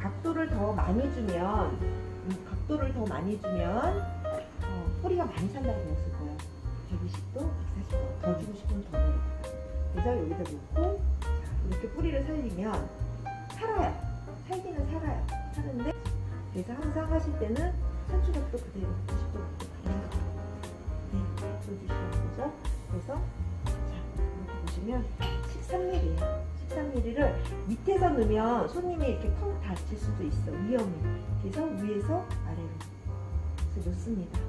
각도를 더 많이 주면 뿌리가 많이 산다고 배웠을 거예요. 120도, 140도 더 주고 싶으면 더 내려가. 그래서 여기다 놓고 자, 이렇게 뿌리를 살리면 살아요. 살기는 살아요. 사는데 그래서 항상 하실 때는 산출각도 그대로 90도 보여주시는 거죠. 그래서 자, 이렇게 보시면 13mm예요. 13mm를 밑에서 넣으면 손님이 이렇게 펑 다칠 수도 있어. 위험해. 그래서 위에서 아래로 그래서 놓습니다.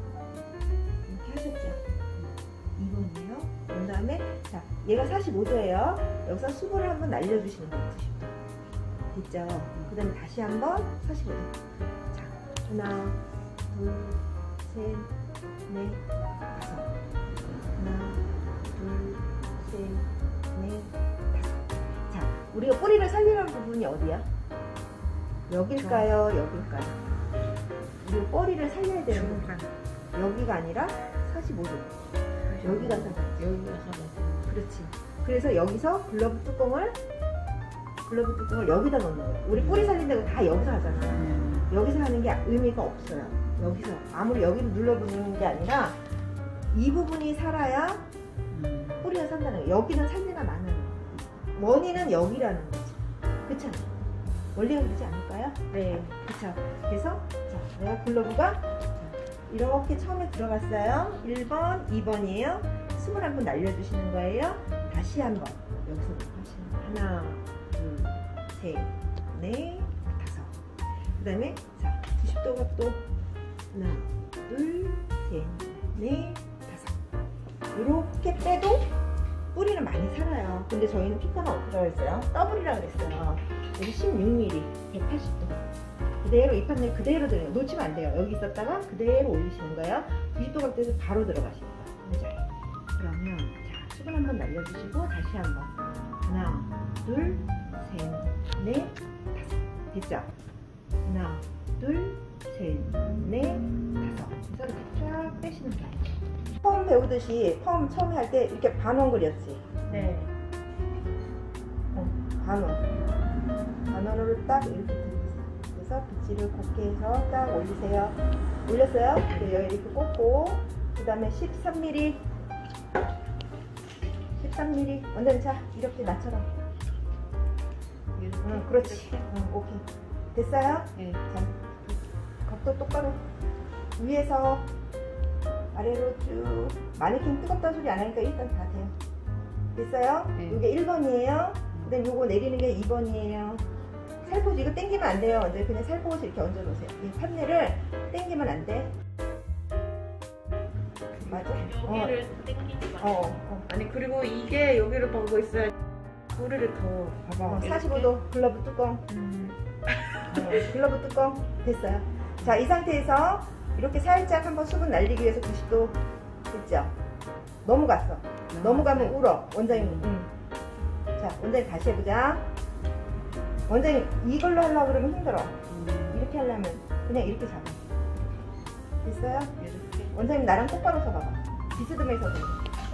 이렇게 하셨죠? 2번이에요. 그 다음에 자, 얘가 45도예요. 여기서 수분을 한번 날려주시는 거예요. 90도. 됐죠? 그 다음에 다시 한번 45도. 자, 하나, 둘, 셋, 넷, 다섯. 하나, 둘, 셋, 넷, 다섯. 자, 우리가 뿌리를 살리는 부분이 어디야? 여길까요? 여길까요? 우리가 뿌리를 살려야 되는 거 여기가 아니라 45도. 여기가 45도. 여기가 45도. 그렇지. 그래서 여기서 글러브 뚜껑을 여기다 넣는 거예요. 우리 뿌리 살린다고 다 여기서 하잖아. 여기서 하는 게 의미가 없어요. 여기서 아무리 여기를 눌러보는 게 아니라 이 부분이 살아야 뿌리가 산다는 거예요. 여기는 살리나 마는 원인은 여기라는 거지. 그쵸? 원리가 그렇지 않을까요? 네. 그쵸? 그래서 자, 내가 글러브가 이렇게 처음에 들어갔어요. 1번, 2번이에요. 숨을 한번 날려주시는 거예요. 다시 한번 여기서 하시는 거. 하나, 둘, 셋, 넷, 다섯. 그 다음에 자, 90도 각도. 하나, 둘, 셋, 넷, 다섯. 이렇게 빼도 뿌리는 많이 살아요. 근데 저희는 피카는 어떻게 했어요? 더블이라 그랬어요. 여기 16mm, 180도. 그대로 이 판넬 그대로 들어요. 놓치면 안 돼요. 여기 있었다가 그대로 올리시는 거예요. 90도 각도에서 바로 들어가시는 거예요. 그러면 자, 수분 한번 날려주시고 다시 한번 하나, 둘, 셋, 넷, 다섯. 됐죠? 하나, 둘, 셋, 넷, 다섯. 그래서 이렇게 쫙 빼시는 거예요. 펌 배우듯이 펌 처음에 할 때 이렇게 반원 그렸지? 네. 반원으로 딱 이렇게 드리세요. 그래서 빗질을 곱게 해서 딱 올리세요. 올렸어요? 네, 여기 이렇게 꽂고 그 다음에 13mm 원장님 자 이렇게 나처럼 그렇지. 오케이 됐어요? 네. 자 각도 똑바로 위에서 아래로 쭉 마네킹 뜨겁다는 소리 안 하니까 일단 다 돼요. 됐어요? 네. 이게 1번이에요. 그 다음에 요거 내리는 게 2번이에요. 살포시 이거 당기면 안 돼요. 이제 그냥 살포시 이렇게 얹어 놓으세요. 이 판넬을 당기면 안 돼. 맞아? 여기를 당기지 마. 아니 그리고 이게 여기를 보고 있어야 뿌리를 더 봐봐. 45도 글러브 뚜껑. 글러브 뚜껑 됐어요. 자, 이 상태에서 이렇게 살짝 한번 수분 날리기 위해서 90도 됐죠? 넘어갔어. 넘어가면 울어. 원장님. 자, 원장님 다시 해보자. 원장님 이걸로 하려고 그러면 힘들어. 이렇게 하려면 그냥 이렇게 잡아. 됐어요? 이렇게. 원장님 나랑 똑바로 서봐봐. 비스듬해서 돼.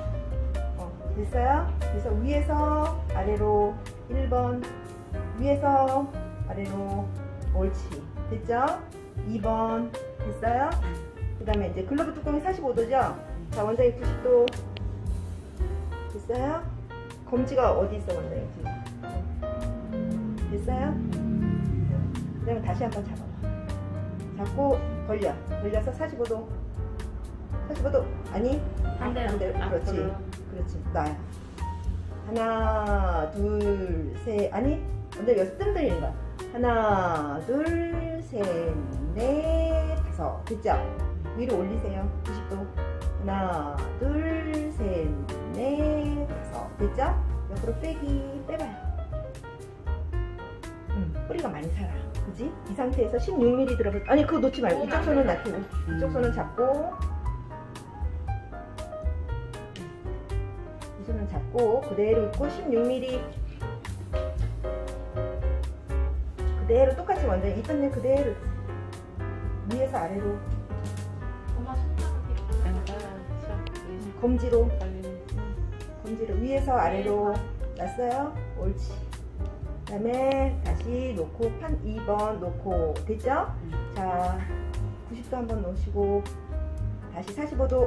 됐어요? 그래서 위에서 아래로 1번 위에서 아래로 옳지. 됐죠? 2번 됐어요? 그 다음에 이제 글러브 뚜껑이 45도죠? 자, 원장님 90도 됐어요? 검지가 어디 있어, 원장님 지금? 됐어요? 그 다음에 다시 한번 잡아봐. 잡고 벌려서 45도 아니 반대로 그렇지. 놔요. 하나 둘 셋 아니 근데 여기서 뜸 들이는 거야. 하나 둘 셋 넷 다섯. 됐죠? 위로 올리세요. 90도 하나 둘 셋 넷 다섯. 됐죠? 옆으로 빼봐요. 뿌리가 많이 살아. 그지? 이 상태에서 16mm 들어볼 아니 그거 놓지 말고 이쪽 손은 놔두고 이쪽 손은 잡고 이 손은 잡고 그대로 있고 16mm 그대로 똑같이 먼저 이 판넬 그대로 위에서 아래로 검지로 위에서 아래로 놨어요. 옳지. 그 다음에 다시 놓고 판 2번 놓고 됐죠? 자 90도 한번 놓으시고 다시 45도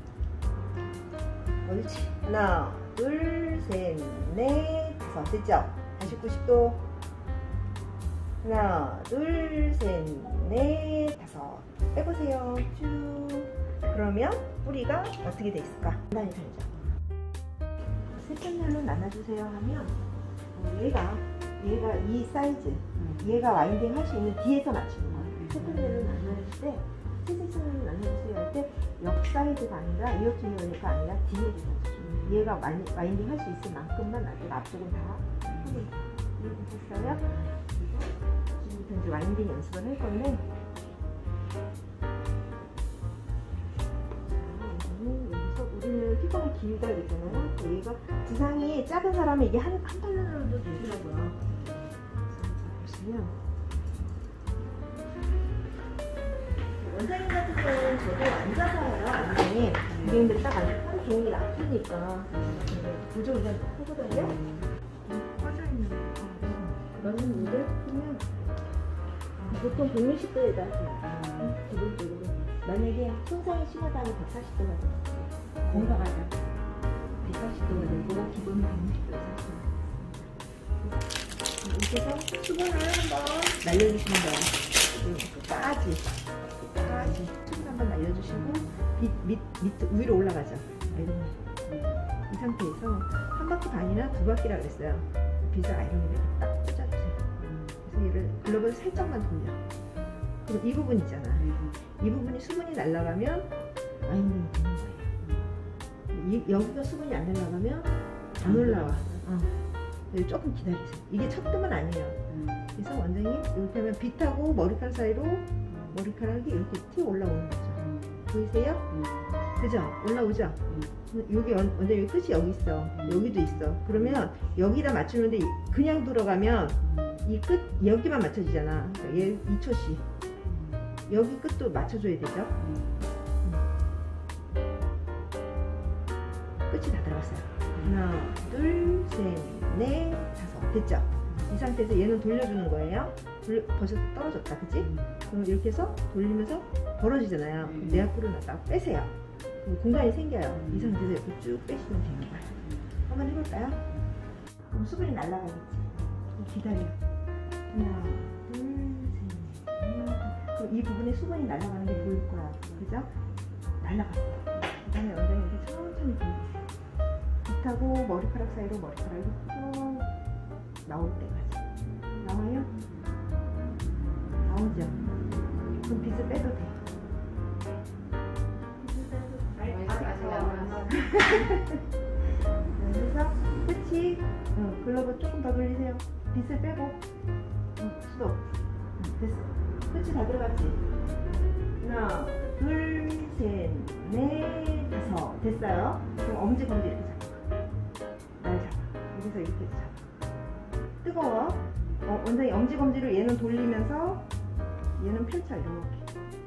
옳지. 하나 둘 셋 넷 다섯 됐죠? 다시 90도 하나 둘 셋 넷 다섯 빼보세요. 쭉. 그러면 뿌리가 어떻게 돼 있을까? 간단히 살죠. 세 편별로 나눠주세요 하면 얘가 이 사이즈 얘가 와인딩 할 수 있는 뒤에서 맞추는 거예요. 세 편별로 나눠줄 때 세 섹션으로 나눠주세요 할 때 옆 사이즈가 아니라 이어트리어가 아니라 뒤에서 맞춰주는 얘가 와인딩 할 수 있을 만큼만 놔두고 앞쪽은 다 이렇게 했어요. 지금부터 이제 와인딩 연습을 할 건데 여기서 우리는 피부가 길다 그랬잖아요. 얘가 두상이 작은 사람은 이게 한 팔로도 되더라고요. 보시면 원장님 같은 경우는 저도 앉아서 해요. 원장님 근데 딱 한 종이 놔두니까 보조 그냥 하거든요. 꺼져있는 그러면 모델 보면 보통 160도에다 해요. 기본적으로 만약에 손상이 심하다면 140도가 돼요. 건강하다 140도가 되고 기본 160도에서 하시면 되겠습니다. 이렇게 해서 수분을 한번 날려주시면 돼요. 끝까지 수분 한번 날려주시고 밑 위로 올라가죠. 이 상태에서 한 바퀴 반이나 두 바퀴라 그랬어요. 빗을 아이롱으로 이렇게 딱 꽂아주세요. 그래서 얘를 글러브를 살짝만 돌려. 그럼 이 부분 있잖아. 이 부분이 수분이 날아가면 와인딩이 되는 거예요. 여기가 수분이 안 날아가면 안 올라와. 조금 기다리세요. 이게 첫 뜸은 아니에요. 그래서 원장님 이렇게 하면 빗하고 머리카락 사이로 머리카락이 이렇게 튀어 올라오는 거죠. 보이세요? 그죠? 올라오죠? 여기 원장님 끝이 여기 있어. 여기도 있어. 그러면 여기다 맞추는데 그냥 들어가면 이 끝 여기만 맞춰지잖아. 그러니까 얘 2초씩 여기 끝도 맞춰줘야 되죠. 끝이 다 들어갔어요. 하나 둘 셋 넷 다섯 됐죠? 이 상태에서 얘는 돌려주는 거예요. 벌써 떨어졌다 그치? 그럼 이렇게 해서 돌리면서 벌어지잖아요. 내 앞으로 놨다가 빼세요. 공간이 생겨요. 이 상태에서 이렇게 쭉 빼시면 되는 거예요. 한번 해볼까요? 그럼 수분이 날아가겠지. 기다려. 하나 둘 셋 넷. 그럼 이 부분에 수분이 날아가는 게 보일 거야. 그죠? 날아갔어. 그 다음에 원장님 이렇게 천천히 돌리세요. 빗하고 머리카락 사이로 머리카락이 쭉 나올 때까지. 나와요? 나오죠? 그럼 빗을 빼도 돼. 그래서 끝이 글러브 조금 더 돌리세요. 빗을 빼고 스톱. 됐어. 끝이 다 들어갔지? 하나 둘 셋 넷 다섯 됐어요. 그럼 엄지 검지 이렇게 잡아. 날 잡아. 여기서 이렇게 잡아. 뜨거워. 원장님 엄지 검지로 얘는 돌리면서 얘는 펼쳐 이렇게.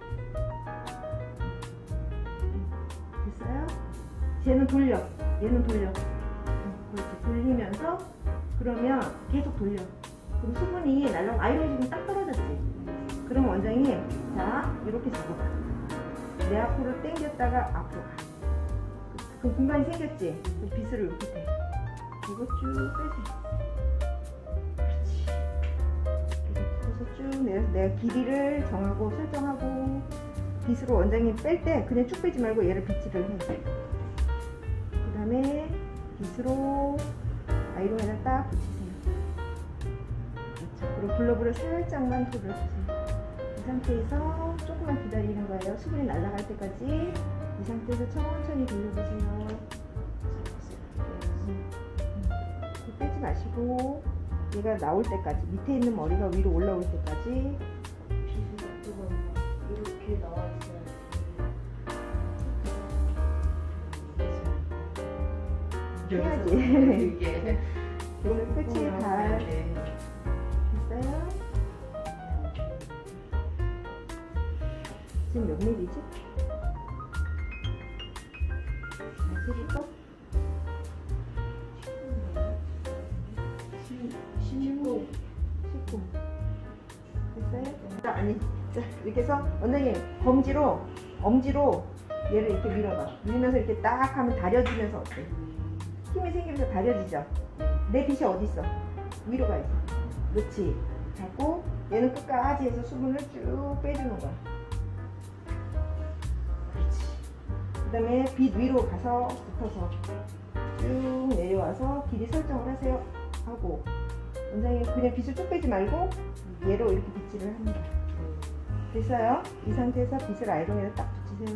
됐어요? 얘는 돌려. 얘는 돌려. 그렇게 돌리면서 그러면 계속 돌려. 그럼 수분이 날라가. 아이롱이 지금 딱 떨어졌지? 그럼 원장님 자 이렇게 잡아봐. 내 앞으로 당겼다가 앞으로 가. 그럼 공간이 생겼지? 그럼 빗으로 이렇게 돼. 이거 쭉 빼세요. 그래서 쭉 내가 길이를 정하고 설정하고 빗으로 원장님 뺄 때 그냥 쭉 빼지 말고 얘를 빗질을 해. 그 다음에 빗으로 아이롱에다 딱 붙이세요. 그렇죠. 그리고 글러브를 살짝만 돌려주세요. 이 상태에서 조금만 기다리는 거예요. 수분이 날아갈 때까지 이 상태에서 천천히 돌려보세요. 빼지 마시고 얘가 나올 때까지 밑에 있는 머리가 위로 올라올 때까지 빗을 놔두고 이렇게 나와 있어요. 해야지. 그래서 끝이 다 됐어요. 지금 몇 밀리지? 40도? 16 아니. 자, 이렇게 해서 원장님 엄지로 얘를 이렇게 밀어봐. 밀면서 이렇게 딱 하면 다려지면서 어때? 힘이 생기면서 다려지죠? 내 빗이 어디 있어? 위로 가 있어. 그렇지. 하고 얘는 끝까지 해서 수분을 쭉 빼주는 거야. 그렇지. 그 다음에 빗 위로 가서 붙어서 쭉 내려와서 길이 설정을 하세요. 하고 원장님 그냥 빗을 쭉 빼지 말고 얘로 이렇게 빗질을 합니다. 됐어요? 이 상태에서 빗을 아이롱에다 딱 붙이세요.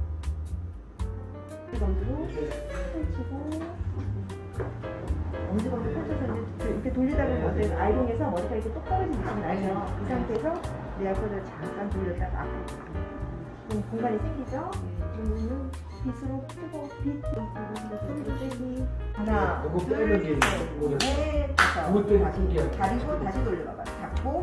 펼치고 엄지건도 펼쳐서 이제 이렇게 돌리다 보면 아이롱에서 머리가 이렇게 똑 떨어지는 느낌이 나죠. 이 상태에서 내알코올을 잠깐 돌렸다가 그럼 공간이 생기죠? 그러면 빗으로 뜨고 빗 빼기 하나 둘 셋 다섯 가리고 다시 돌려봐봐. 잡고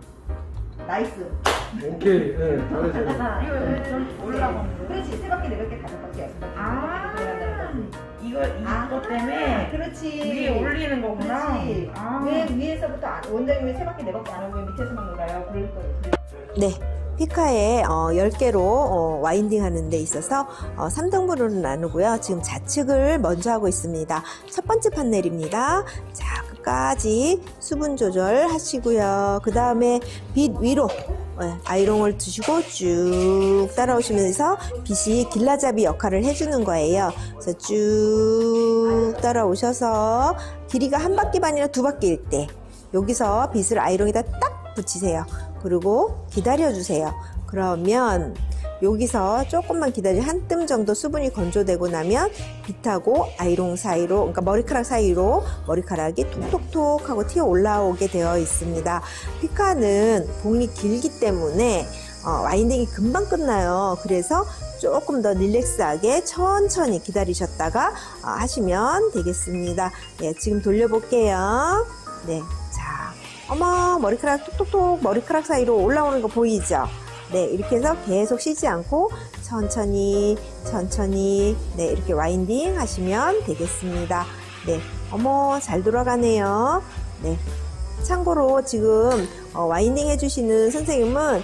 나이스. 오케이. 네, 잘했어요. 좀 올라가는 거. 그렇지. 세 바퀴 네 바퀴 다섯 바퀴 여섯 바퀴. 이거 때문에 그렇지. 위에 올리는 거구나. 그렇지. 왜 위에서부터 원장님 왜 세 바퀴 네 바퀴 안 하고 왜 밑에서만 놀아요? 그럴 거예요. 네, 피카에 10개로 와인딩 하는 데 있어서 3등분으로 나누고요. 지금 좌측을 먼저 하고 있습니다. 첫 번째 판넬입니다. 자, 끝까지 수분 조절 하시고요. 그 다음에 빗 위로 아이롱을 두시고 쭉 따라오시면서 빗이 길라잡이 역할을 해주는 거예요. 그래서 쭉 따라오셔서 길이가 한 바퀴 반이나 두 바퀴일 때 여기서 빗을 아이롱에다 딱 붙이세요. 그리고 기다려주세요. 그러면 여기서 조금만 기다리면 한 뜸 정도 수분이 건조되고 나면 빗하고 아이롱 사이로, 그러니까 머리카락 사이로 머리카락이 톡톡톡 하고 튀어 올라오게 되어 있습니다. 피카는 봉이 길기 때문에 와인딩이 금방 끝나요. 그래서 조금 더 릴렉스하게 천천히 기다리셨다가 하시면 되겠습니다. 네, 지금 돌려볼게요. 네, 자, 어머, 머리카락 톡톡톡 머리카락 사이로 올라오는 거 보이죠? 네, 이렇게 해서 계속 쉬지 않고 천천히 네, 이렇게 와인딩 하시면 되겠습니다. 네, 어머, 잘 돌아가네요. 네, 참고로 지금 와인딩 해주시는 선생님은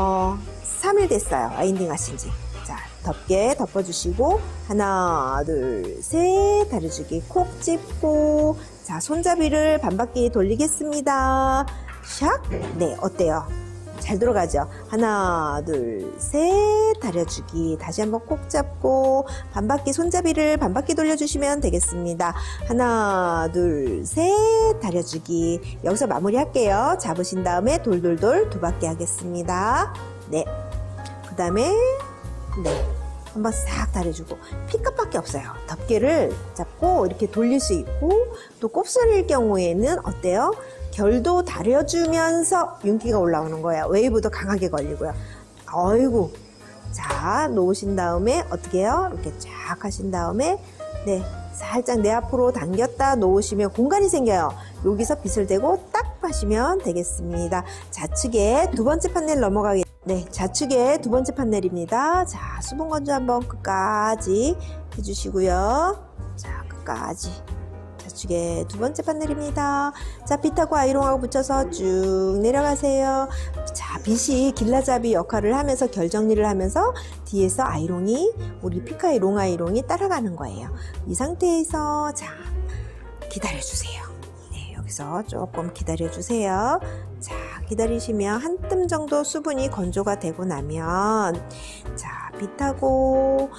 3일 됐어요. 와인딩 하신 지. 자, 덮개 덮어주시고 하나 둘 셋 다려주기 콕 찝고, 자, 손잡이를 반바퀴 돌리겠습니다. 샥. 네, 어때요? 잘 들어가죠? 하나 둘 셋 다려주기. 다시 한번 콕 잡고 반바퀴 손잡이를 반바퀴 돌려주시면 되겠습니다. 하나 둘 셋 다려주기. 여기서 마무리 할게요. 잡으신 다음에 돌돌돌 두 바퀴 하겠습니다. 네, 그 다음에 네, 한번 싹 다려주고. 피카밖에 없어요. 덮개를 잡고 이렇게 돌릴 수 있고, 또 곱슬일 경우에는 어때요? 결도 다려주면서 윤기가 올라오는 거예요. 웨이브도 강하게 걸리고요. 어이구. 자, 놓으신 다음에 어떻게 해요? 이렇게 쫙 하신 다음에 네, 살짝 내 앞으로 당겼다 놓으시면 공간이 생겨요. 여기서 빗을 대고 딱 하시면 되겠습니다. 좌측에 두 번째 판넬 넘어가게. 네, 좌측에 두 번째 판넬입니다. 자, 수분 건조 한번 끝까지 해주시고요. 자, 끝까지. 좌측에 두 번째 판넬입니다. 자, 빗하고 아이롱하고 붙여서 쭉 내려가세요. 자, 빗이 길라잡이 역할을 하면서 결 정리를 하면서 뒤에서 아이롱이, 우리 피카의 롱 아이롱이 따라가는 거예요. 이 상태에서 자, 기다려주세요. 네, 여기서 조금 기다려주세요. 자, 기다리시면 한 뜸 정도 수분이 건조가 되고 나면 자, 빗하고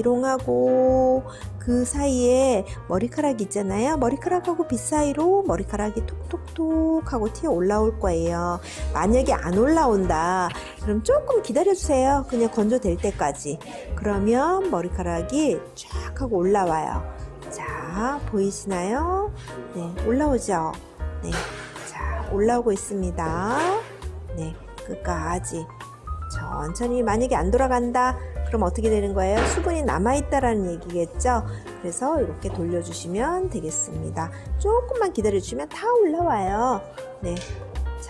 아이롱하고 그 사이에 머리카락 있잖아요. 머리카락하고 빗 사이로 머리카락이 톡톡톡 하고 튀어 올라올 거예요. 만약에 안 올라온다 그럼 조금 기다려주세요. 그냥 건조될 때까지. 그러면 머리카락이 쫙 하고 올라와요. 자, 보이시나요? 네, 올라오죠? 네, 자, 올라오고 있습니다. 네, 끝까지 천천히. 만약에 안 돌아간다 그럼 어떻게 되는 거예요? 수분이 남아있다라는 얘기겠죠? 그래서 이렇게 돌려주시면 되겠습니다. 조금만 기다려주시면 다 올라와요. 네, 자,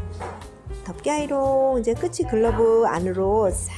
덮개 아이롱 이제 끝이 글러브 안으로 싹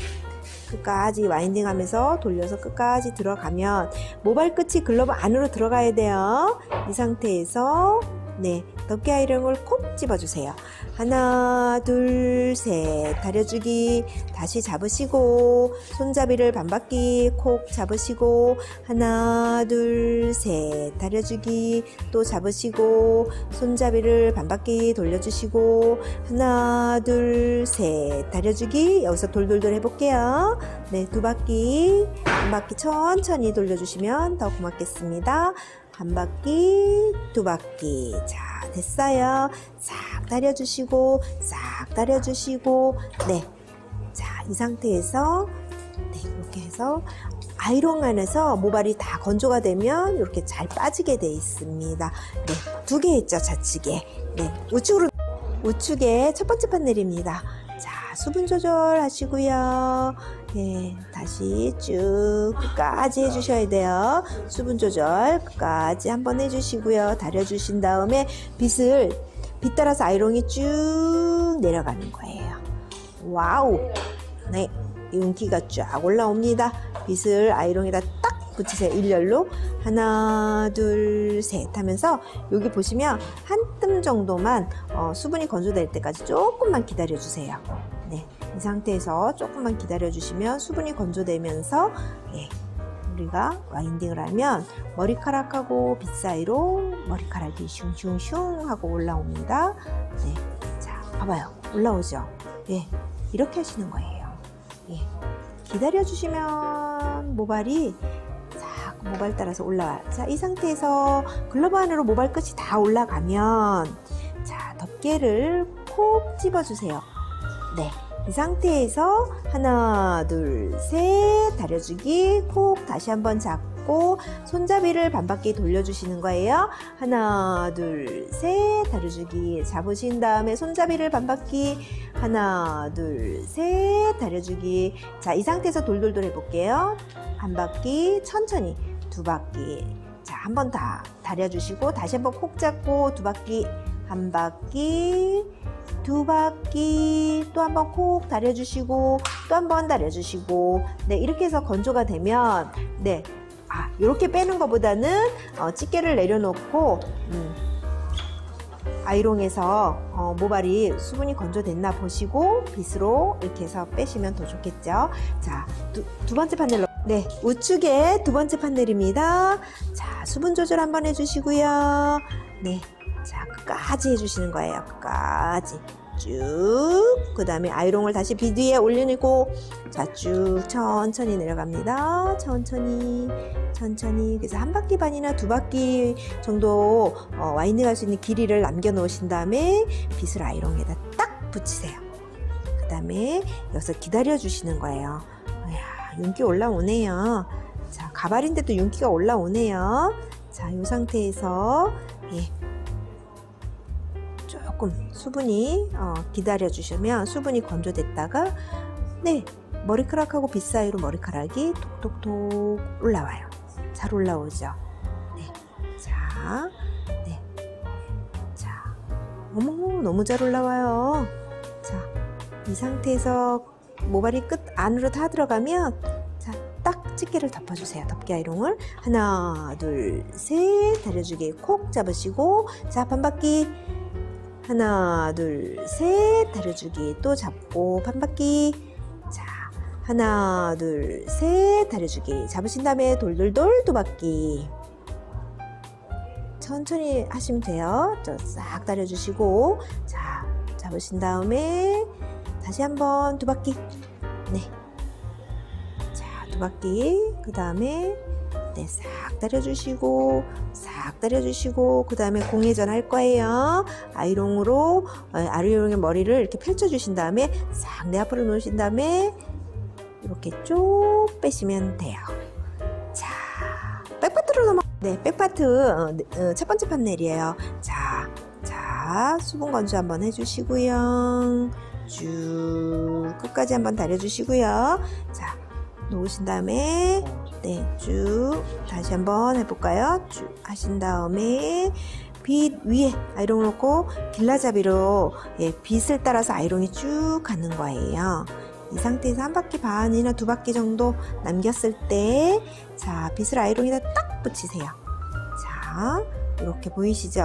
끝까지 와인딩 하면서 돌려서 끝까지 들어가면 모발 끝이 글러브 안으로 들어가야 돼요. 이 상태에서 네, 덮개 아이롱을 콕 집어주세요. 하나, 둘, 셋. 다려주기. 다시 잡으시고, 손잡이를 반바퀴 콕 잡으시고, 하나, 둘, 셋. 다려주기. 또 잡으시고, 손잡이를 반바퀴 돌려주시고, 하나, 둘, 셋. 다려주기. 여기서 돌돌돌 해볼게요. 네, 두 바퀴. 한 바퀴 천천히 돌려주시면 더 고맙겠습니다. 한 바퀴, 두 바퀴. 자, 됐어요. 싹 다려주시고, 싹 다려주시고, 네. 자, 이 상태에서, 네, 이렇게 해서, 아이롱 안에서 모발이 다 건조가 되면 이렇게 잘 빠지게 돼 있습니다. 네, 두 개 있죠, 좌측에. 네, 우측에 첫 번째 판넬입니다. 자, 수분 조절하시고요. 네, 다시 쭉 끝까지 해주셔야 돼요. 수분 조절 끝까지 한번 해주시고요. 다려주신 다음에 빛 따라서 아이롱이 쭉 내려가는 거예요. 와우! 네, 윤기가 쫙 올라옵니다. 빛을 아이롱에다 딱 붙이세요. 일렬로 하나, 둘, 셋 하면서 여기 보시면 한 뜸 정도만 수분이 건조될 때까지 조금만 기다려주세요. 네, 이 상태에서 조금만 기다려주시면 수분이 건조되면서 예, 우리가 와인딩을 하면 머리카락하고 빛 사이로 머리카락이 슝슝슝 하고 올라옵니다. 네, 자, 봐봐요. 올라오죠? 예, 이렇게 하시는 거예요. 예, 기다려주시면 모발이 모발 따라서 올라와요. 자, 이 상태에서 글러브 안으로 모발 끝이 다 올라가면 자, 덮개를 콕 집어주세요. 네, 이 상태에서 하나, 둘, 셋 다려주기 콕 다시 한번 잡고 손잡이를 반바퀴 돌려주시는 거예요. 하나, 둘, 셋 다려주기 잡으신 다음에 손잡이를 반바퀴 하나, 둘, 셋 다려주기. 자, 이 상태에서 돌돌돌 해볼게요. 한 바퀴 천천히 두 바퀴. 자, 한 번 다 다려주시고 다시 한번 콕 잡고 두 바퀴 한 바퀴 두 바퀴 또 한 번 콕 다려주시고 또 한 번 다려주시고. 네, 이렇게 해서 건조가 되면 네, 이렇게 빼는 것보다는 집게를 내려놓고 아이롱에서 모발이 수분이 건조됐나 보시고 빗으로 이렇게 해서 빼시면 더 좋겠죠. 자, 두 번째 판넬로 네, 우측에 두 번째 판넬입니다. 자, 수분 조절 한번 해주시고요. 네, 자, 끝까지 해주시는 거예요. 끝까지 쭉. 그 다음에 아이롱을 다시 빗 위에 올리고 자, 쭉 천천히 내려갑니다. 천천히 그래서 한 바퀴 반이나 두 바퀴 정도 와인딩 할 수 있는 길이를 남겨 놓으신 다음에 빗을 아이롱에다 딱 붙이세요. 그 다음에 여기서 기다려 주시는 거예요. 이야, 윤기 올라오네요. 자, 가발인데도 윤기가 올라오네요. 자, 이 상태에서 예, 조금 수분이 기다려 주시면 수분이 건조됐다가 네, 머리카락하고 빗 사이로 머리카락이 톡톡톡 올라와요. 잘 올라오죠. 네, 자, 네, 자, 어머, 너무 잘 올라와요. 자, 이 상태에서 모발이 끝 안으로 다 들어가면 자, 딱 집게를 덮어주세요. 덮개 아이롱을 하나, 둘, 셋 다려주기 콕 잡으시고 자, 반바퀴 하나, 둘, 셋 다려주기 또 잡고 반바퀴 자, 하나, 둘, 셋 다려주기 잡으신 다음에 돌돌돌 두 바퀴 천천히 하시면 돼요. 싹 다려주시고 자, 잡으신 다음에 다시 한번 두 바퀴 네, 자, 두 바퀴 그 다음에 네, 싹 다려주시고 싹 다려주시고 그 다음에 공회전 할 거예요. 아이롱의 머리를 이렇게 펼쳐주신 다음에 싹 내 앞으로 놓으신 다음에 이렇게 쭉 빼시면 돼요. 자, 백파트로 네, 백파트 첫 번째 판넬이에요. 자, 수분 건조 한번 해주시고요. 쭉 끝까지 한번 다려주시고요. 자, 놓으신 다음에 네, 쭉 다시 한번 해볼까요? 쭉 하신 다음에 빗 위에 아이롱 놓고 길라잡이로 예, 빗을 따라서 아이롱이 쭉 가는 거예요. 이 상태에서 한 바퀴 반이나 두 바퀴 정도 남겼을 때 자, 빗을 아이롱에다 딱 붙이세요. 자, 이렇게 보이시죠?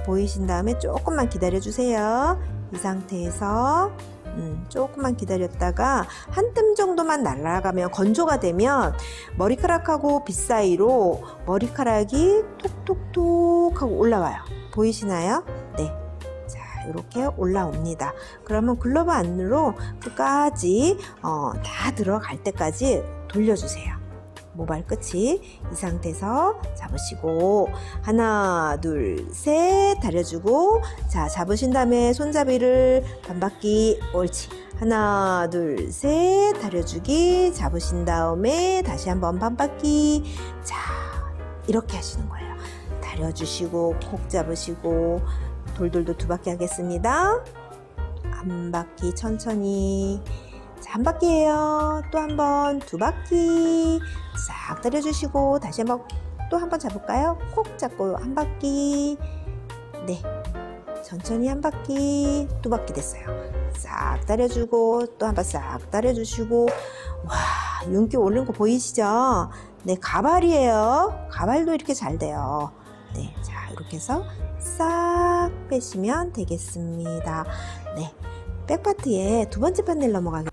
보이신 다음에 조금만 기다려 주세요. 이 상태에서 조금만 기다렸다가 한 뜸 정도만 날아가면, 건조가 되면 머리카락하고 빗 사이로 머리카락이 톡톡톡 하고 올라와요. 보이시나요? 네. 자, 이렇게 올라옵니다. 그러면 글러브 안으로 끝까지 다 들어갈 때까지 돌려주세요. 모발 끝이 이 상태에서 잡으시고, 하나 둘 셋 다려주고, 자, 잡으신 다음에 손잡이를 반바퀴, 옳지, 하나 둘 셋 다려주기, 잡으신 다음에 다시 한번 반바퀴. 자, 이렇게 하시는 거예요. 다려주시고 콕 잡으시고, 돌돌도 2바퀴 하겠습니다. 한 바퀴 천천히. 자, 한 바퀴예요. 또 한 번 2바퀴 싹 다려주시고, 다시 한번 또 한 번 잡을까요? 콕 잡고 한 바퀴. 네, 천천히 한 바퀴. 2바퀴 됐어요. 싹 다려주고 또 한 번 싹 다려주시고. 와, 윤기 오르는 거 보이시죠? 네, 가발이에요. 가발도 이렇게 잘 돼요. 네, 자, 이렇게 해서 싹 빼시면 되겠습니다. 네, 백파트에 2번째 판넬 넘어가겠습니다.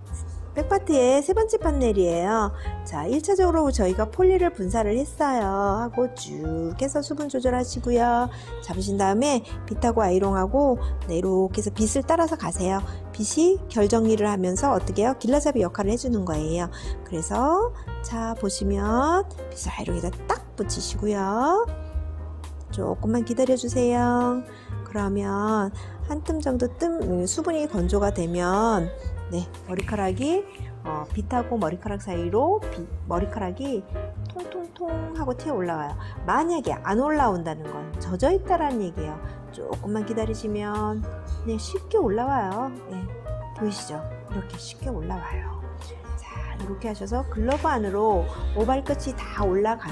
백파트의 3번째 판넬이에요. 자, 1차적으로 저희가 폴리를 분사를 했어요. 하고 쭉 해서 수분 조절하시고요. 잡으신 다음에 빗하고 아이롱하고, 네, 이렇게 해서 빗을 따라서 가세요. 빗이 결 정리를 하면서 어떻게 해요? 길라잡이 역할을 해주는 거예요. 그래서 자, 보시면 빗을 아이롱에다 딱 붙이시고요. 조금만 기다려주세요. 그러면 한 뜸 정도 수분이 건조가 되면, 네, 머리카락이 빗하고 머리카락 사이로 머리카락이 통통통 하고 튀어 올라와요. 만약에 안 올라온다는 건 젖어 있다라는 얘기예요. 조금만 기다리시면 네, 쉽게 올라와요. 네, 보이시죠? 이렇게 쉽게 올라와요. 자, 이렇게 하셔서 글러브 안으로 모발 끝이 다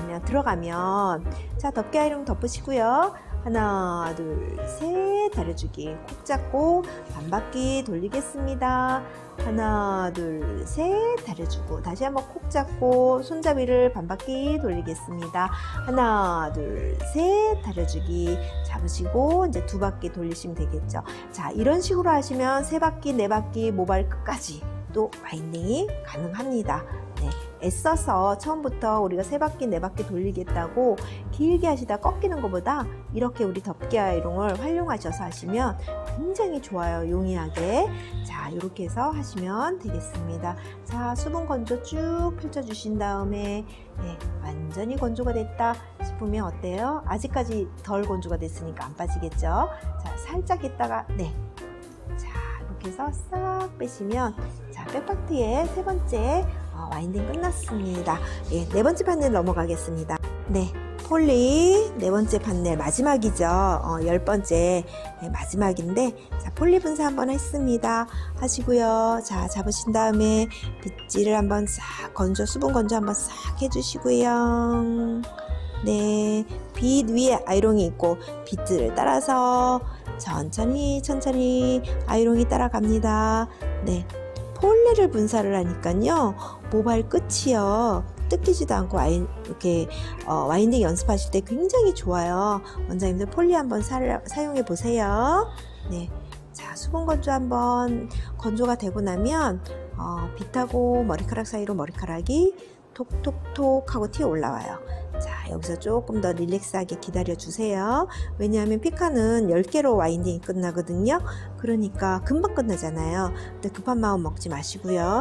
들어가면, 자, 덮개 아이롱 덮으시고요. 하나 둘 셋 다려주기, 콕 잡고 반바퀴 돌리겠습니다. 하나 둘 셋 다려주고, 다시 한번 콕 잡고 손잡이를 반바퀴 돌리겠습니다. 하나 둘 셋 다려주기, 잡으시고 이제 2바퀴 돌리시면 되겠죠. 자, 이런 식으로 하시면 3바퀴 4바퀴 모발 끝까지 또 와인딩이 가능합니다. 네, 애써서 처음부터 우리가 3바퀴 4바퀴 돌리겠다고 길게 하시다 꺾이는 것보다 이렇게 우리 덮개 아이롱을 활용하셔서 하시면 굉장히 좋아요. 용이하게. 자, 이렇게 해서 하시면 되겠습니다. 자, 수분 건조 쭉 펼쳐주신 다음에, 네, 완전히 건조가 됐다 싶으면 어때요? 아직까지 덜 건조가 됐으니까 안 빠지겠죠? 자, 살짝 있다가, 네, 자, 이렇게 해서 싹 빼시면, 자, 백파트의 3번째 와인딩 끝났습니다. 예, 4번째 판넬 넘어가겠습니다. 네, 폴리 4번째 판넬 마지막이죠. 10번째 네, 마지막인데, 자, 폴리 분사 한번 했습니다. 하시고요. 자, 잡으신 다음에 빗질을 한번 싹 수분 건조 한번 싹 해주시고요. 네, 빗 위에 아이롱이 있고 빗질을 따라서 천천히 아이롱이 따라갑니다. 네, 폴리를 분사를 하니까요, 모발 끝이요, 뜯기지도 않고 이렇게 와인딩 연습하실 때 굉장히 좋아요. 원장님들 폴리 한번 사용해 보세요. 네, 자, 수분 건조 한번 건조가 되고 나면 빗하고 머리카락 사이로 머리카락이 톡톡톡 하고 튀어 올라와요. 자, 여기서 조금 더 릴렉스하게 기다려 주세요. 왜냐하면 피카는 10개로 와인딩이 끝나거든요. 그러니까 금방 끝나잖아요. 근데 급한 마음 먹지 마시고요.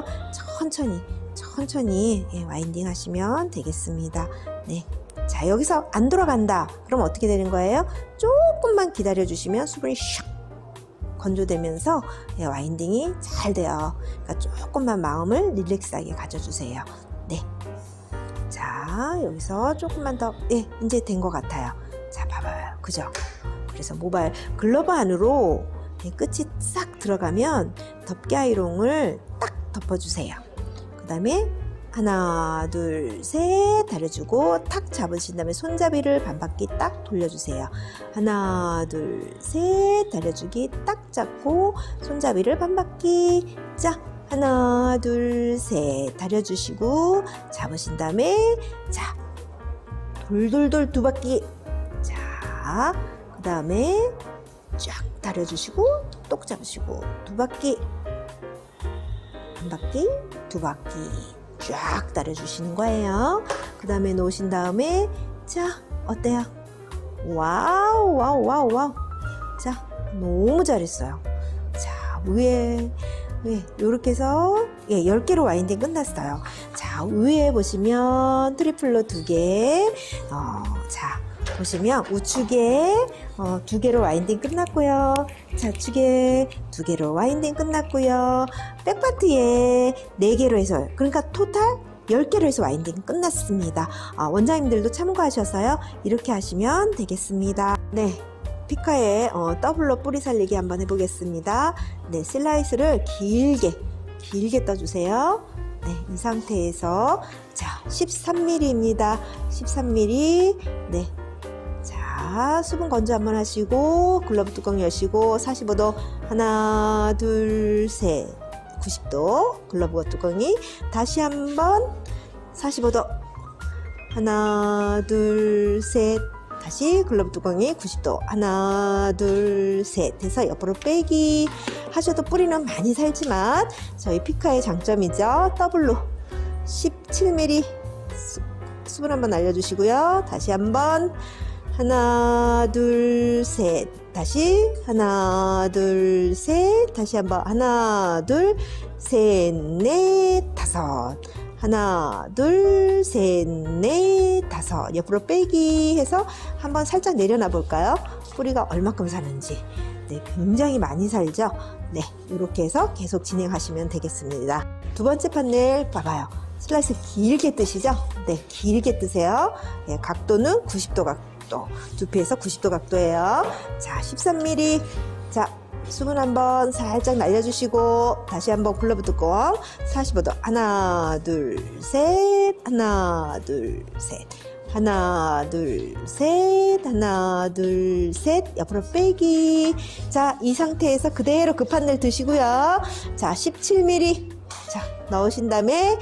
천천히 예, 와인딩 하시면 되겠습니다. 네, 자, 여기서 안 돌아간다. 그럼 어떻게 되는 거예요? 조금만 기다려 주시면 수분이 샥 건조되면서 예, 와인딩이 잘 돼요. 그러니까 조금만 마음을 릴렉스하게 가져주세요. 네, 자, 여기서 조금만 더, 예, 이제 된 것 같아요. 자, 봐봐요. 그죠? 그래서 모발 글러브 안으로 예, 끝이 싹 들어가면 덮개 아이롱을 딱 덮어주세요. 그 다음에 하나 둘 셋 다려주고 탁 잡으신 다음에 손잡이를 반바퀴 딱 돌려주세요. 하나 둘 셋 다려주기, 딱 잡고 손잡이를 반바퀴. 자, 하나 둘 셋 다려주시고 잡으신 다음에, 자, 돌돌돌 2바퀴. 자, 그 다음에 쫙 다려주시고 똑 잡으시고 두 바퀴, 한 바퀴, 두 바퀴 쫙 다려주시는 거예요. 그 다음에 놓으신 다음에 자, 어때요? 와우 와우 와우 와우. 자, 너무 잘했어요. 자, 위에 이렇게 해서 10개로 와인딩 끝났어요. 자, 위에 보시면 트리플로 2개, 자 보시면 우측에 2개로 와인딩 끝났고요. 좌측에 2개로 와인딩 끝났고요. 백파트에 4개로 해서, 그러니까 토탈 10개로 해서 와인딩 끝났습니다. 원장님들도 참고하셔서요, 이렇게 하시면 되겠습니다. 네, 피카의 더블로 뿌리 살리기 한번 해보겠습니다. 네, 슬라이스를 길게 떠주세요. 네, 이 상태에서 자, 13mm입니다. 13mm. 네, 자, 수분 건조 한번 하시고 글러브 뚜껑 여시고 45도 하나 둘 셋 90도 글러브 뚜껑이 다시 한번 45도 하나 둘 셋 다시 글러브 뚜껑이 90도 하나 둘 셋 해서 옆으로 빼기 하셔도 뿌리는 많이 살지만 저희 피카의 장점이죠. 더블로 17mm 수분 한번 날려주시고요. 다시 한번 하나 둘 셋 다시 하나 둘 셋 다시 한번 하나 둘 셋 넷 다섯 하나 둘 셋 넷 다섯 옆으로 빼기 해서 한번 살짝 내려놔 볼까요? 뿌리가 얼마큼 사는지. 네, 굉장히 많이 살죠. 네, 이렇게 해서 계속 진행하시면 되겠습니다. 두 번째 판넬 봐봐요. 슬라이스 길게 뜨시죠? 네, 길게 뜨세요. 네, 각도는 90도 각도, 두피에서 90도 각도예요. 자, 13mm. 자, 수분 한번 살짝 날려주시고 다시 한번 글러브 뚜껑 45도 하나 둘 셋 하나 둘 셋 하나 둘 셋 하나 둘 셋 옆으로 빼기. 자, 이 상태에서 그대로 그 판넬 드시고요. 자, 17mm. 자, 넣으신 다음에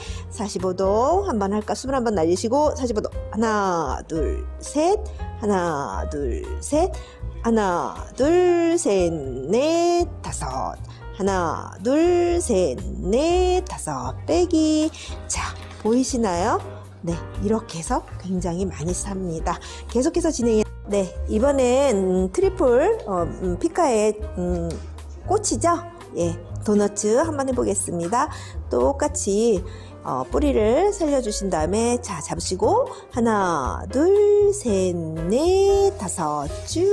45도 한번 할까? 수분 한번 날리시고 45도 하나 둘 셋 하나 둘 셋 하나 둘 셋 넷 다섯 하나 둘 셋 넷 다섯 빼기. 자, 보이시나요? 네, 이렇게 해서 굉장히 많이 삽니다. 계속해서 진행해. 네, 이번엔 트리플 피카의 꽃이죠. 예, 도너츠 한번 해보겠습니다. 똑같이 뿌리를 살려주신 다음에 자, 잡으시고 하나 둘 셋 넷 다섯 쭉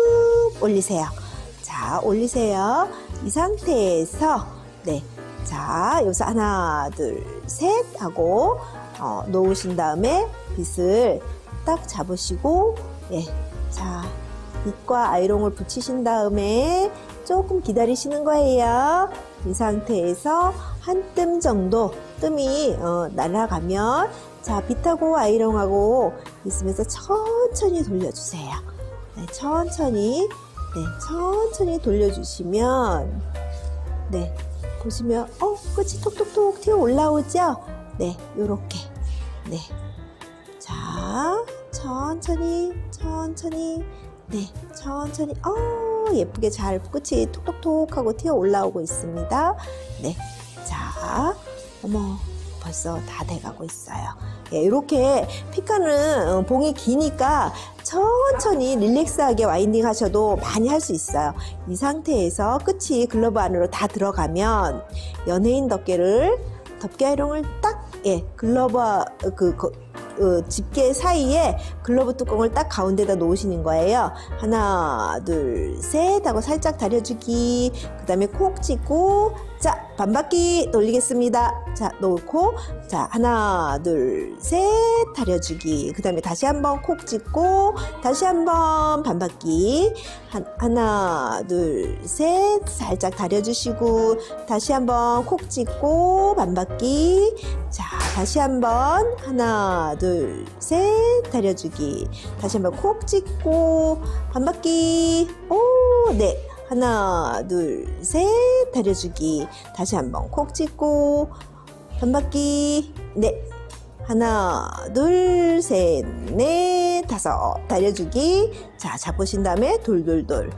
올리세요. 자, 올리세요. 이 상태에서 네, 자, 여기서 하나 둘 셋 하고 놓으신 다음에 빗을 딱 잡으시고 예, 자, 빗과 아이롱을 붙이신 다음에 조금 기다리시는 거예요. 이 상태에서 한 뜸 정도 뜸이 날아가면 자, 빗하고 아이롱하고 있으면서 천천히 돌려주세요. 네, 천천히 돌려주시면 네, 보시면 끝이 톡톡톡 튀어 올라오죠? 네, 요렇게. 네, 자, 천천히 네, 천천히 예쁘게 잘 끝이 톡톡톡 하고 튀어 올라오고 있습니다. 네, 자, 어머, 벌써 다 돼가고 있어요. 예, 이렇게 피카는 봉이 기니까 천천히 릴렉스하게 와인딩 하셔도 많이 할 수 있어요. 이 상태에서 끝이 글러브 안으로 다 들어가면 연예인 덮개 아이롱을 딱 글러브 집게 사이에 글러브 뚜껑을 딱 가운데다 놓으시는 거예요. 하나 둘 셋 하고 살짝 다려주기. 그 다음에 콕 찍고 자, 반바퀴 돌리겠습니다. 자, 놓고 자, 하나 둘 셋 다려주기. 그 다음에 다시 한번 콕 찍고 다시 한번 반바퀴. 하나 둘 셋 살짝 다려주시고 다시 한번 콕 찍고 반바퀴. 자, 다시 한번 하나 둘 셋 다려주기. 다시 한번 콕 찍고 반바퀴. 오, 네, 하나 둘 셋 다려주기. 다시 한번 콕 찍고 반바퀴. 네, 하나 둘 셋 넷 다섯 다려주기. 자, 잡으신 다음에 돌돌돌.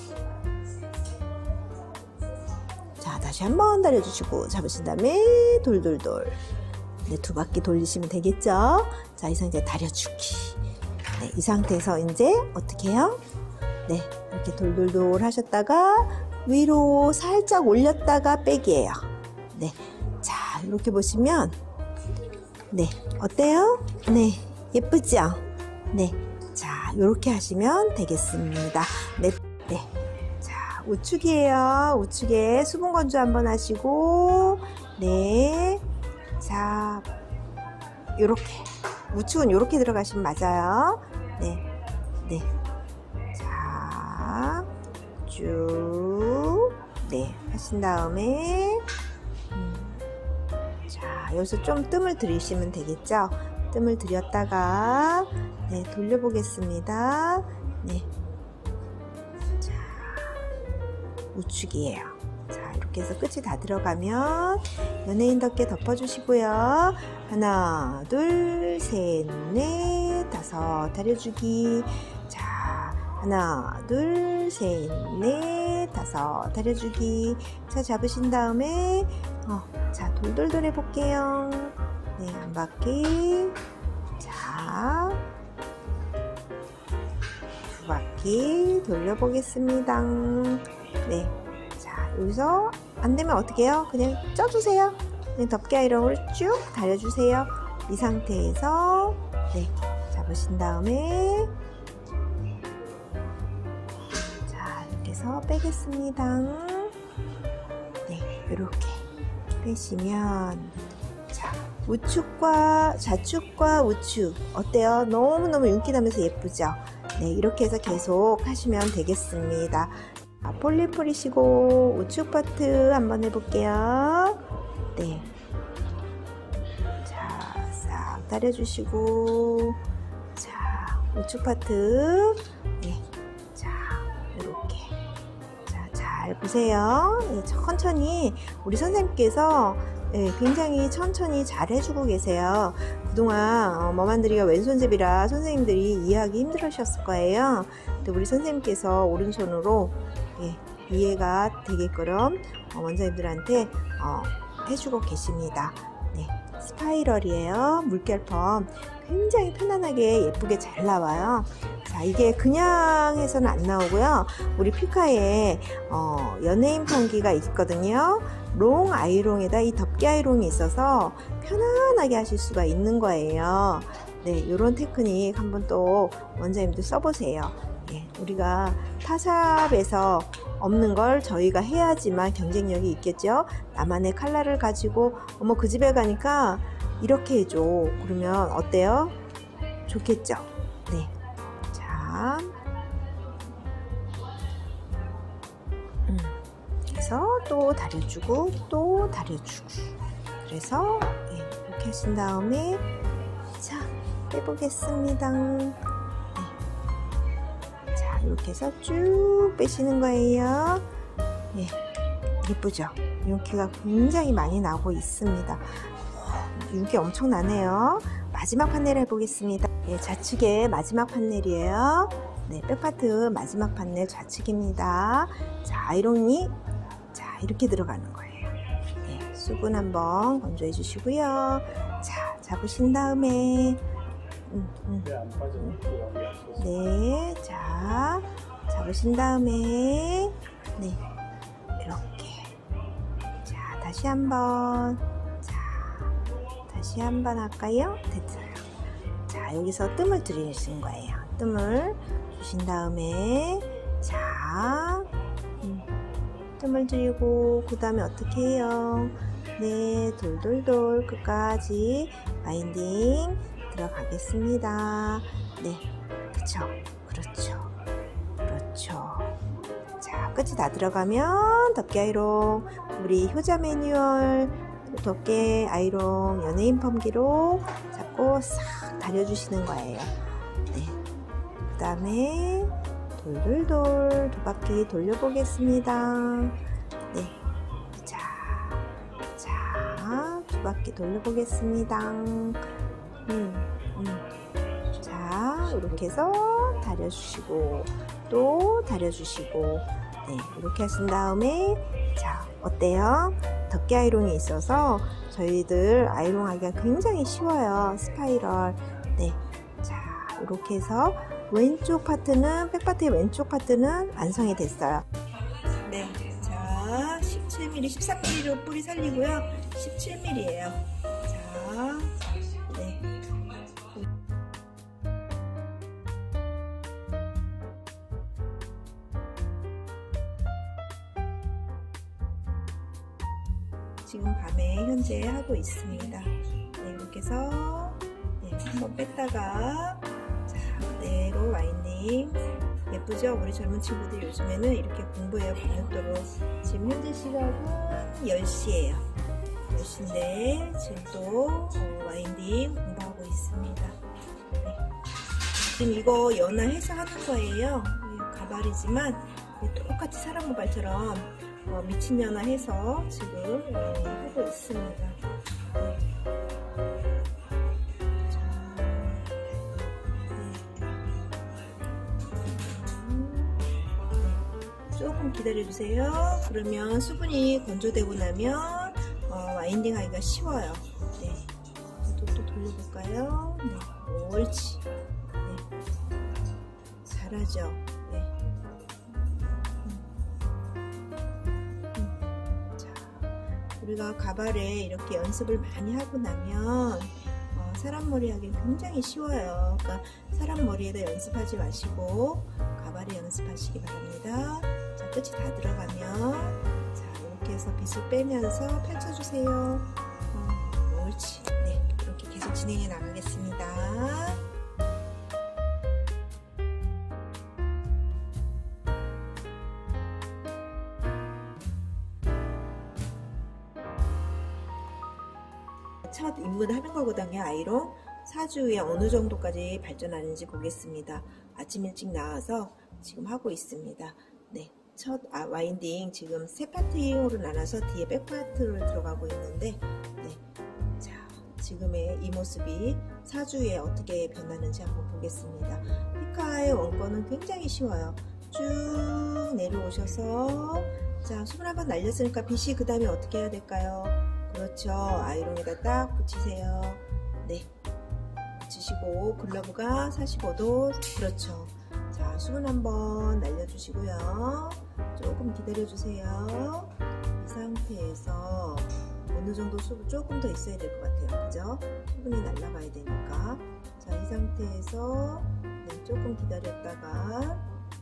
자, 다시 한번 다려주시고 잡으신 다음에 돌돌돌. 네, 2바퀴 돌리시면 되겠죠? 자, 이 상태에서 다려주기. 네, 이 상태에서 이제 어떻게 해요? 네, 이렇게 돌돌돌 하셨다가 위로 살짝 올렸다가 빼기예요. 네, 자, 이렇게 보시면 네, 어때요? 네, 예쁘죠? 네, 자, 이렇게 하시면 되겠습니다. 네, 네. 자, 우측이에요. 우측에 수분 건조 한번 하시고, 네, 자, 요렇게. 우측은 요렇게 들어가시면 맞아요. 네, 네. 자, 쭉, 네, 하신 다음에, 자, 여기서 좀 뜸을 들이시면 되겠죠? 뜸을 들였다가, 네, 돌려보겠습니다. 네. 자, 우측이에요. 자, 이렇게 해서 끝이 다 들어가면 연예인 덮개 덮어주시고요. 하나, 둘, 셋, 넷, 다섯 다려주기. 자, 하나, 둘, 셋, 넷, 다섯 다려주기. 자, 잡으신 다음에 자, 돌돌돌 해볼게요. 네, 한 바퀴. 자, 2바퀴 돌려보겠습니다. 네. 자, 여기서 안 되면 어떻게 해요? 그냥 쪄주세요. 그냥 덮개 아이롱을 쭉 다려주세요. 이 상태에서, 네. 잡으신 다음에, 자, 이렇게 해서 빼겠습니다. 네, 이렇게 빼시면, 자, 우측과 좌측과 우측 어때요? 너무너무 윤기 나면서 예쁘죠? 네, 이렇게 해서 계속 하시면 되겠습니다. 폴리 뿌리시고 우측 파트 한번 해볼게요. 네, 자, 싹 다려주시고, 자, 우측 파트, 네, 자, 이렇게, 자, 잘 보세요. 네, 천천히 우리 선생님께서 네, 굉장히 천천히 잘 해주고 계세요. 그동안 머만들이가 왼손잡이라 선생님들이 이해하기 힘들으셨을 거예요. 근데 우리 선생님께서 오른손으로 예, 이해가 되게끔 원장님들한테 해주고 계십니다. 네, 스파이럴이에요. 물결펌 굉장히 편안하게 예쁘게 잘 나와요. 자, 이게 그냥 해서는 안 나오고요. 우리 피카에 연예인 펌기가 있거든요. 롱 아이롱에다 이 덮개 아이롱이 있어서 편안하게 하실 수가 있는 거예요. 네, 이런 테크닉 한번 또 원장님도 써보세요. 예, 우리가 타샵에서 없는 걸 저희가 해야지만 경쟁력이 있겠죠. 나만의 컬러를 가지고 어머 그 집에 가니까 이렇게 해줘. 그러면 어때요? 좋겠죠? 네. 자, 그래서 또 다려주고 또 다려주고. 그래서 예, 이렇게 하신 다음에 자, 빼보겠습니다. 이렇게 해서 쭉 빼시는 거예요. 예, 예쁘죠? 윤기가 굉장히 많이 나고 있습니다. 윤기 엄청 나네요. 마지막 판넬 해보겠습니다. 예, 좌측에 마지막 판넬이에요. 네, 백파트 마지막 판넬 좌측입니다. 자, 아이롱이 자, 이렇게 들어가는 거예요. 네, 수분 한번 건조해 주시고요. 자, 잡으신 다음에 네, 자, 잡으신 다음에 네, 이렇게 자, 다시 한번 자, 다시 한번 할까요? 됐어요. 자, 여기서 뜸을 들이신 거예요. 뜸을 주신 다음에 자, 뜸을 들이고 그 다음에 어떻게 해요? 네, 돌돌돌 끝까지 바인딩 들어가겠습니다. 네, 그쵸, 그렇죠, 그렇죠. 자, 끝이 다 들어가면 덮개 아이롱, 우리 효자 매뉴얼 덮개 아이롱 연예인 펌기로 잡고 싹 다려주시는 거예요. 네, 그 다음에 돌돌돌 2바퀴 돌려보겠습니다. 네, 자, 2바퀴 돌려보겠습니다. 자, 이렇게 해서 다려주시고 또 다려주시고 네, 이렇게 하신 다음에 자 어때요? 덮개 아이롱이 있어서 저희들 아이롱하기가 굉장히 쉬워요. 스파이럴. 네, 자 이렇게 해서 왼쪽 파트는 백파트의 왼쪽 파트는 완성이 됐어요. 네, 자 17mm, 13mm로 뿌리 살리고요. 17mm예요. 자, 네. 지금 밤에 현재 하고 있습니다. 네, 이렇게 해서 네, 한번 뺐다가 자, 그대로 와인딩. 예쁘죠? 우리 젊은 친구들 요즘에는 이렇게 공부해요. 밤늦도록. 지금 현재 시각은 10시예요. 10시인데 지금 또 와인딩 공부하고 있습니다. 네. 지금 이거 연화해서 하는 거예요. 가발이지만 똑같이 사람 모발처럼 미친 연화해서 지금 하고 있습니다. 조금 기다려주세요. 그러면 수분이 건조되고 나면 와인딩 하기가 쉬워요. 네. 또 돌려볼까요? 네. 옳지. 네. 잘하죠. 네. 자, 우리가 가발에 이렇게 연습을 많이 하고 나면 사람 머리 하기 굉장히 쉬워요. 그러니까 사람 머리에다 연습하지 마시고 가발에 연습하시기 바랍니다. 자, 끝이 다 들어가면 자, 이렇게 해서 빗을 빼면서 펼쳐주세요. 옳지. 네, 이렇게 계속 진행해 나가겠습니다. 첫 입문하는 거거든요. 아이롱 4주 후에 어느 정도까지 발전하는지 보겠습니다. 아침 일찍 나와서 지금 하고 있습니다. 네, 첫 와인딩 지금 세 파트로 나눠서 뒤에 백파트를 들어가고 있는데 네, 자 지금의 이 모습이 4주 후에 어떻게 변하는지 한번 보겠습니다. 피카의 원건은 굉장히 쉬워요. 쭉 내려오셔서 자 수분 한번 날렸으니까 빗이 그 다음에 어떻게 해야 될까요? 그렇죠. 아이롱에다 딱 붙이세요. 네. 붙이시고 글러브가 45도. 그렇죠. 자, 수분 한번 날려주시고요. 조금 기다려주세요. 이 상태에서 어느 정도 수분 조금 더 있어야 될 것 같아요. 그죠? 수분이 날아가야 되니까. 자, 이 상태에서 네, 조금 기다렸다가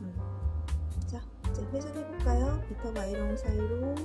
자, 이제 회전해볼까요? 빗하고 아이롱 사이로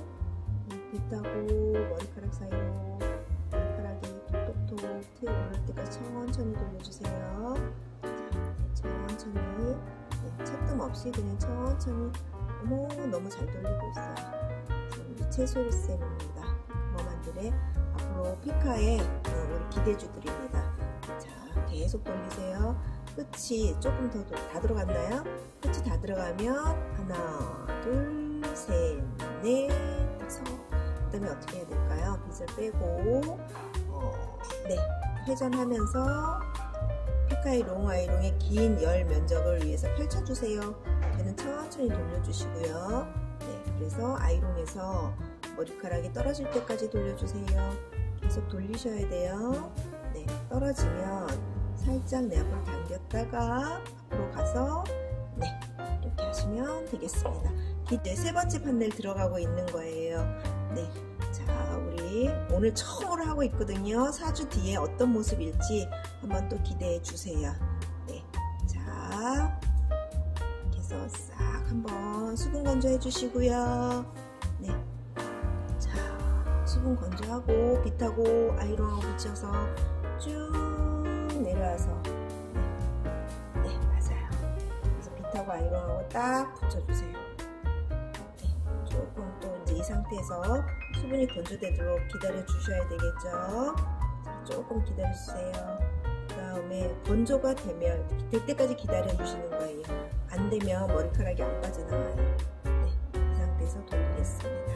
빗하고 머리카락 사이로 머리카락이 톡톡톡 튀어오를 때까지 천천히 돌려주세요. 자, 천천히 네, 채뜸 없이 그냥 천천히 어머 너무 잘 돌리고 있어요. 지금 우리 채소리쌤입니다. 그거만들의 앞으로 피카의 우리 기대주들입니다. 자, 계속 돌리세요. 끝이 조금 더 다 들어갔나요? 끝이 다 들어가면 하나 둘 셋 넷 다섯 그 다음에 어떻게 해야 될까요? 빗을 빼고 네 회전하면서 피카의 롱 아이롱의 긴 열 면적을 위해서 펼쳐주세요. 배는 천천히 돌려주시고요. 네, 그래서 아이롱에서 머리카락이 떨어질 때까지 돌려주세요. 계속 돌리셔야 돼요. 네, 떨어지면 살짝 내 앞으로 당겼다가 앞으로 가서 네 이렇게 하시면 되겠습니다. 이제 세 번째 판넬 들어가고 있는 거예요. 네, 자 우리 오늘 처음으로 하고 있거든요. 4주 뒤에 어떤 모습일지 한번 또 기대해 주세요. 네, 자 이렇게 해서 싹 한번 수분 건조해 주시고요. 네, 자 수분 건조하고 빗하고 아이롱하고 붙여서 쭉 내려와서 네 맞아요. 그래서 빗하고 아이롱하고 딱 붙여주세요. 조금 또 이제 이 상태에서 수분이 건조되도록 기다려 주셔야 되겠죠. 자, 조금 기다려 주세요. 그 다음에 건조가 될 때까지 기다려 주시는 거예요. 안 되면 머리카락이 안 빠져나와요. 네, 이 상태에서 돌리겠습니다.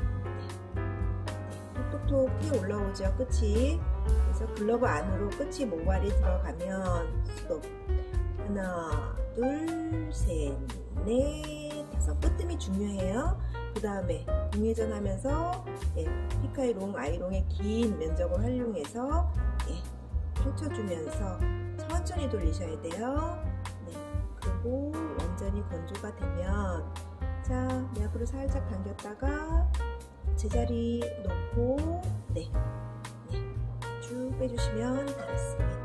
네, 톡톡톡 튀어 올라오죠, 끝이. 그래서 글러브 안으로 끝이 모발이 들어가면 스톱. 하나, 둘, 셋, 넷, 다섯. 끝뜸이 중요해요. 그 다음에 공회전 하면서 피카의 롱, 아이롱의 긴 면적을 활용해서 펼쳐주면서 천천히 돌리셔야 돼요. 네. 그리고 완전히 건조가 되면 자, 네, 앞으로 살짝 당겼다가 제자리 놓고 쭉 빼주시면 되겠습니다.